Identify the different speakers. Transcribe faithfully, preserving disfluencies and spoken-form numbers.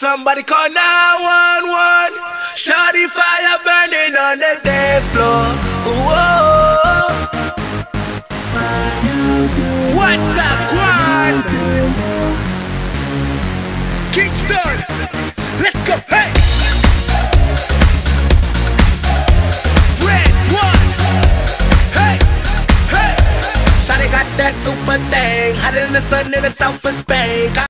Speaker 1: Somebody call nine one one. Shawty fire burning on the dance floor. Whoa. What's up, Quan? Kingston, let's go, hey! Red one, hey, hey! Shawty got that super thing, hotter than the sun in the south of Spain.